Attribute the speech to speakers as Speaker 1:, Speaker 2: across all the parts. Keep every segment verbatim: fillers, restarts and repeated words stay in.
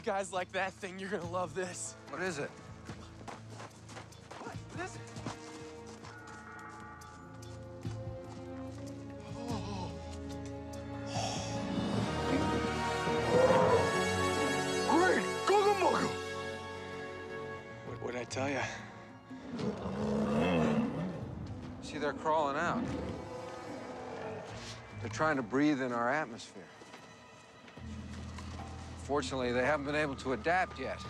Speaker 1: guys like that thing, you're gonna love this.
Speaker 2: What is it?
Speaker 1: What? What is it?
Speaker 2: Great! Gugamaga!
Speaker 1: What would I tell you?
Speaker 2: See, they're crawling out. They're trying to breathe in our atmosphere. Fortunately, they haven't been able to adapt yet.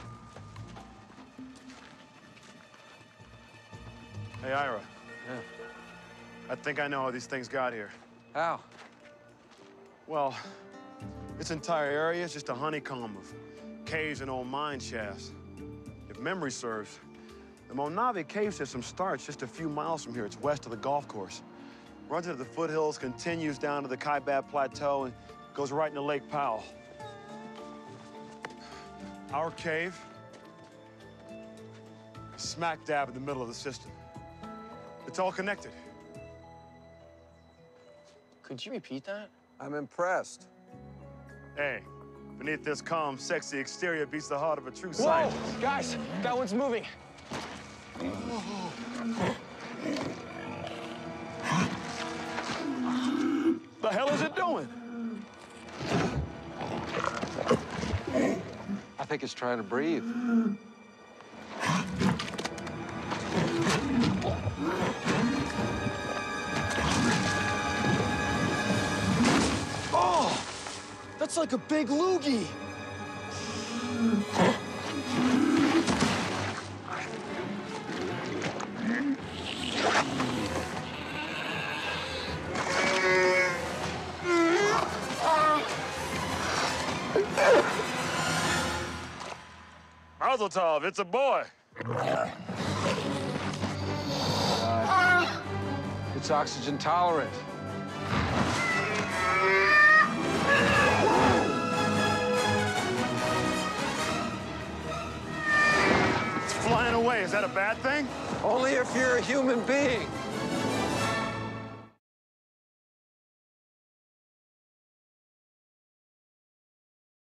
Speaker 3: Hey, Ira.
Speaker 2: Yeah.
Speaker 3: I think I know how these things got here.
Speaker 2: How?
Speaker 3: Well, this entire area is just a honeycomb of caves and old mine shafts. If memory serves, the Mojave Cave System starts just a few miles from here. It's west of the golf course. Runs into the foothills, continues down to the Kaibab Plateau, and goes right into Lake Powell. Our cave, smack dab in the middle of the system. It's all connected.
Speaker 1: Could you repeat that?
Speaker 2: I'm impressed.
Speaker 3: Hey, beneath this calm, sexy exterior beats the heart of a true
Speaker 1: Whoa!
Speaker 3: scientist.
Speaker 1: Guys, that one's moving.
Speaker 3: The hell is it doing?
Speaker 2: I think it's trying to breathe.
Speaker 1: Oh! That's like a big loogie.
Speaker 3: Mazel tov, it's a boy.
Speaker 2: Uh, it's oxygen tolerant.
Speaker 3: It's flying away. Is that a bad thing?
Speaker 2: Only if you're a human being.